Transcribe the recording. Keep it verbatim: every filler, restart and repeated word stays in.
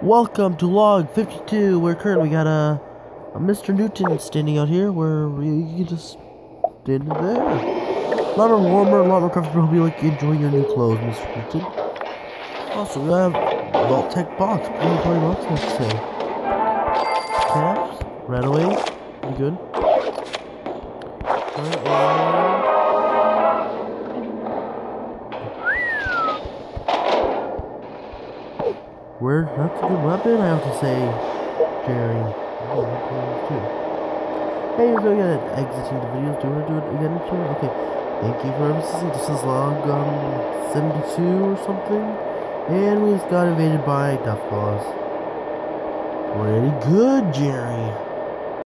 Welcome to log fifty-two. We're currently got a, a Mister Newton standing out here where you can just stand there. A lot more warmer, a lot more comfortable. Hope you like enjoying your new clothes, Mister Newton. Also, we have Vault-Tec box. Pretty pretty box, I have to say. Caps, right away. Pretty good. Alright, and Where? That's a good weapon, I have to say, Jerry. Oh, too. Hey, you're going to exiting the videos. Do you want to do it again, Jerry? Okay. Thank you for listening. This is log um, seventy-two or something. And we just got invaded by Duff Claws. Pretty good, Jerry.